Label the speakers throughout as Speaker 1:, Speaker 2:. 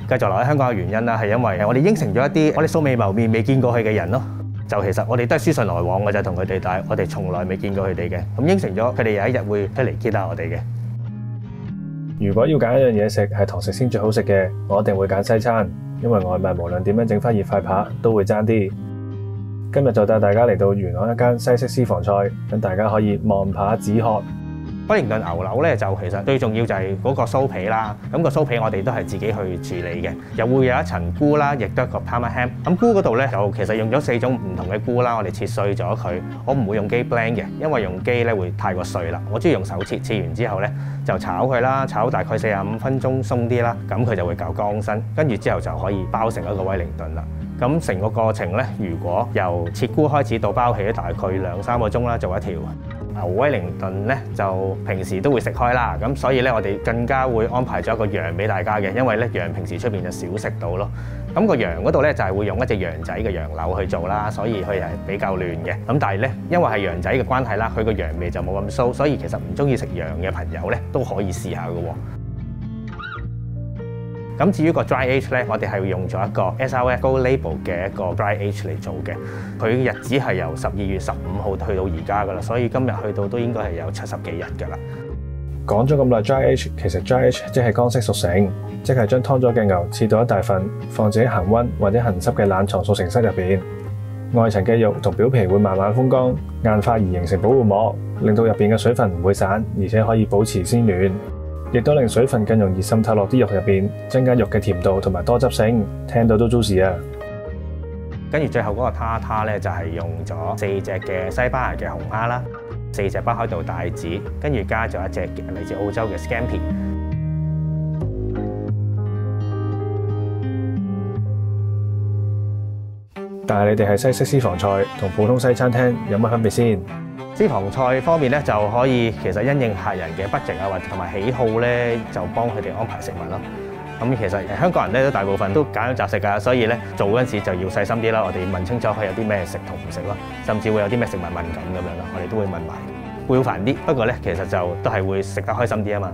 Speaker 1: 繼續留喺香港嘅原因啦，係因為我哋應承咗一啲我哋素未謀面、未見過佢嘅人咯。就其實我哋都係書信來往嘅，就同佢哋，但係我哋從來未見過佢哋嘅。咁應承咗佢哋有一日會出嚟見下我哋嘅。
Speaker 2: 如果要揀一樣嘢食係堂食先最好食嘅，我一定會揀西餐，因為外賣無論點樣整翻熱塊扒都會爭啲。今日就帶大家嚟到元朗一間西式私房菜，等大家可以望扒止渴。
Speaker 1: 威靈頓牛柳咧就其實最重要就係嗰個酥皮啦，咁個酥皮我哋都係自己去處理嘅，又會有一層菇啦，亦都係個 Parma ham。咁菇嗰度咧就其實用咗4種唔同嘅菇啦，我哋切碎咗佢，我唔會用機 blend 嘅，因為用機咧會太過碎啦。我中意用手切，切完之後咧就炒佢啦，炒大概45分鐘鬆啲啦，咁佢就會夠乾身，跟住之後就可以包成一個威靈頓啦。咁成個過程咧，如果由切菇開始到包起，大概2-3個鐘啦，做一條。牛威靈頓咧就平時都會食開啦，咁所以咧我哋更加會安排咗一個羊俾大家嘅，因為咧羊平時出邊就少食到咯。咁個羊嗰度咧就係會用一隻羊仔嘅羊柳去做啦，所以佢係比較嫩嘅。咁但係咧，因為係羊仔嘅關係啦，佢個羊味就冇咁騷，所以其實唔中意食羊嘅朋友咧都可以試下嘅喎。咁至於個 dry age 咧，我哋係用咗一個 SRF Gold Label 嘅一個 dry age 嚟做嘅。佢日子係由12月15號去到而家噶啦，所以今日去到都應該係有70幾日噶啦。
Speaker 2: 講咗咁耐 dry age， 其實 dry age 即係乾式熟成，即係將劏咗嘅牛切到一大份，放置喺恆溫或者恆濕嘅冷藏熟成室入邊。外層嘅肉同表皮會慢慢風乾，硬化而形成保護膜，令到入邊嘅水分唔會散，而且可以保持鮮嫩。亦都令水分更容易滲透落啲肉入邊，增加肉嘅甜度同埋多汁性，聽到都 juicy 啊！
Speaker 1: 跟住最後嗰個塔塔咧，就係用咗4隻嘅西班牙嘅紅蝦啦，4隻北海道帶子，跟住加咗一隻嚟自澳洲嘅 scampi。
Speaker 2: 但係你哋係西式私房菜，同普通西餐廳有乜分別先？
Speaker 1: 私房菜方面咧，就可以其實因應客人嘅 budget 啊，或者同埋喜好咧，就幫佢哋安排食物咯。咁其實香港人咧都大部分都揀咗雜食㗎，所以咧做嗰陣時就要細心啲啦。我哋問清楚佢有啲咩食同唔食咯，甚至會有啲咩食物敏感咁樣咯，我哋都會問埋。會煩啲，不過咧其實就都係會食得開心啲啊嘛。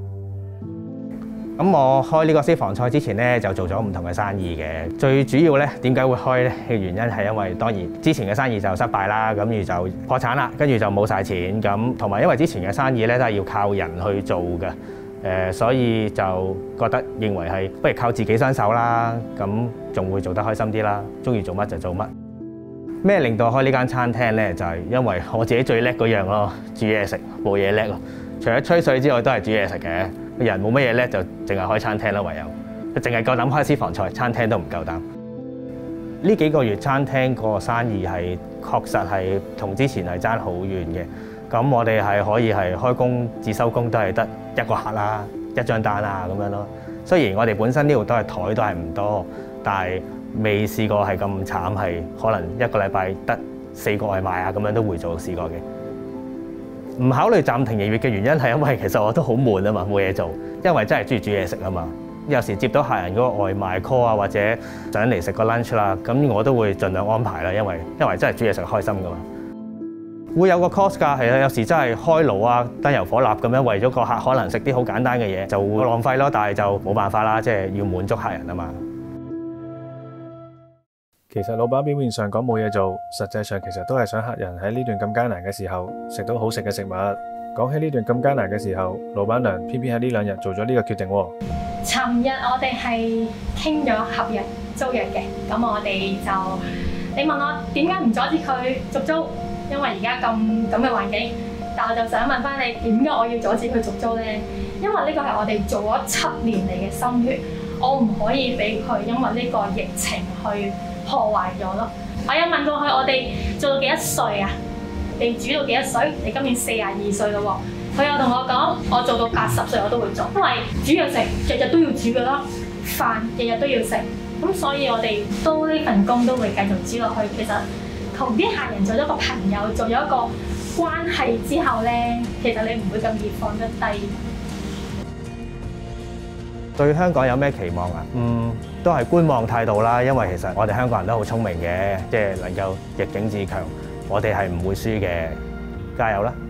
Speaker 1: 咁我開呢個私房菜之前咧，就做咗唔同嘅生意嘅。最主要咧，點解會開咧嘅原因係因為當然之前嘅生意就失敗啦，咁而就破產啦，跟住就冇晒錢咁，同埋因為之前嘅生意咧都係要靠人去做嘅，所以就覺得認為係不如靠自己雙手啦，咁仲會做得開心啲啦，中意做乜就做乜。咩令到我開呢間餐廳咧？就係因為我自己最叻嗰樣咯，煮嘢食冇嘢叻咯，除咗吹水之外都係煮嘢食嘅。人冇乜嘢叻就淨係開餐廳啦，唯有淨係夠膽開私房菜，餐廳都唔夠膽。呢幾個月餐廳個生意係確實係同之前係爭好遠嘅。咁我哋係可以係開工至收工都係得一個客啦，一張單啊咁樣咯。雖然我哋本身呢度都係台都係唔多，但係未試過係咁慘，係可能一個禮拜得4個外賣啊咁樣都會試過嘅。唔考慮暫停營業嘅原因係因為其實我都好悶啊嘛，冇嘢做，因為真係中意煮嘢食啊嘛。有時接到客人嗰個外賣 call 啊，或者想嚟食個 lunch 啦，咁我都會盡量安排啦，因為真係煮嘢食開心噶嘛。會有個 cost 㗎，係啊，有時真係開爐啊、燈油火蠟咁樣，為咗個客可能食啲好簡單嘅嘢，就會浪費咯。但係就冇辦法啦，即係要滿足客人啊嘛。
Speaker 2: 其實老闆表面上講冇嘢做，實際上其實都係想客人喺呢段咁艱難嘅時候食到好食嘅食物。講起呢段咁艱難嘅時候，老闆娘偏偏喺呢2日做咗呢個決定喎。
Speaker 3: 尋日我哋係傾咗合約租約嘅，咁我哋就你問我點解唔阻止佢續租？因為而家咁嘅環境，但我就想問翻你點解我要阻止佢續租呢？因為呢個係我哋做咗7年嚟嘅心血，我唔可以俾佢因為呢個疫情去破壞咗咯。我有問過佢，我哋做到幾多歲啊？你煮到幾多歲？你今年42歲咯喎。佢又同我講，我做到80歲我都會做，因為煮嘢食日日都要煮噶啦，飯日日都要食，咁所以我哋都呢份工都會繼續煮落去。其實同啲客人做咗個朋友，做咗一個關係之後咧，其實你唔會咁易放得低。
Speaker 1: 對香港有咩期望啊？都係觀望態度啦，因為其實我哋香港人都好聰明嘅，即係能夠逆境自強，我哋係唔會輸嘅，加油啦！